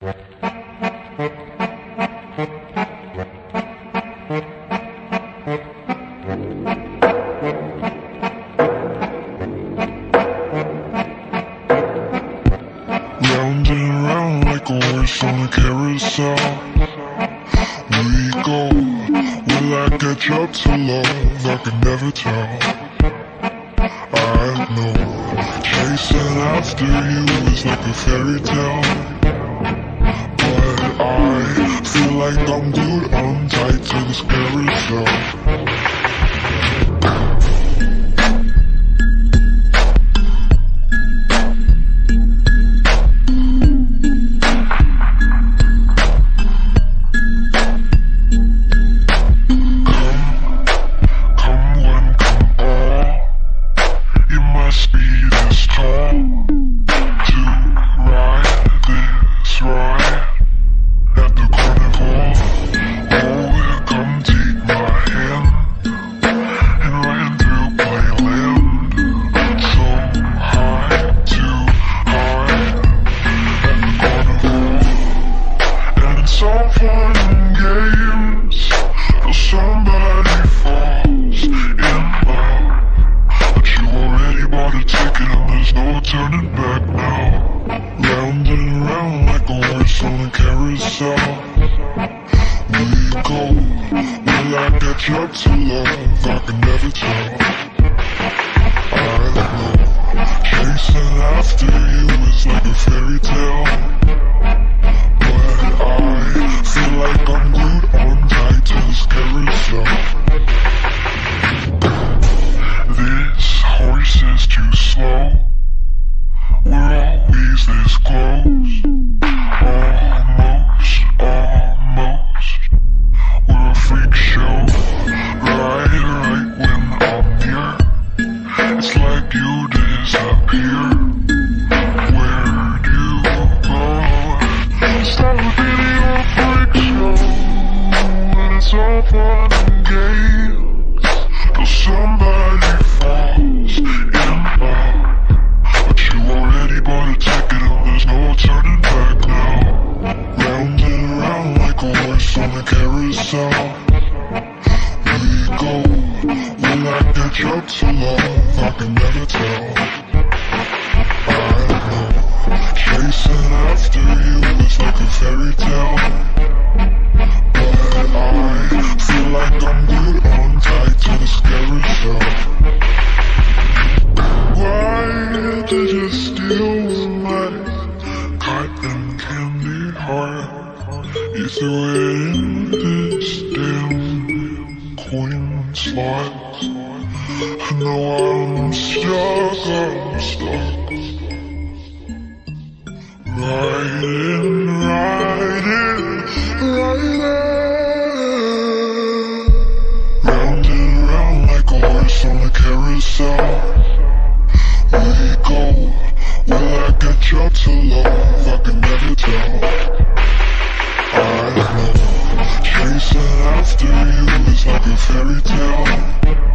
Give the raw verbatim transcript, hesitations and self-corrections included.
Round and round like a horse on a carousel we go. Will I catch up to love? I can never tell. I know chasing after you is like a fairy tale, but I feel like I'm glued on tight to this carousel. Turning back now, round and round like a horse on a carousel we go. Will I catch up to love? I can never tell. I know chasing after you is like a fairy tale, but I feel like I'm glued on tight to this carousel. This horse is too slow. We're always this close. Almost, almost. We're a freak show. Right, right when I'm near, it's like you disappear. Where do you go? Stop being a freak show, and it's all fun and games till somebody falls in love. Already bought a ticket and there's no turning back now. Round and round like a horse on a carousel we go. Will I catch up to love? I can never tell. I know chasing after you is like a fairy tale, but I feel like I'm glued on tight to this carousel. Why did you steal my cotton candy heart? You threw it in this damn coin slot. I know I'm stuck, I'm stuck. Right in, right in, right in. Round and round like a horse on a carousel we go. Will I catch up to love? I can never tell. I know chasing after you is like a fairy tale,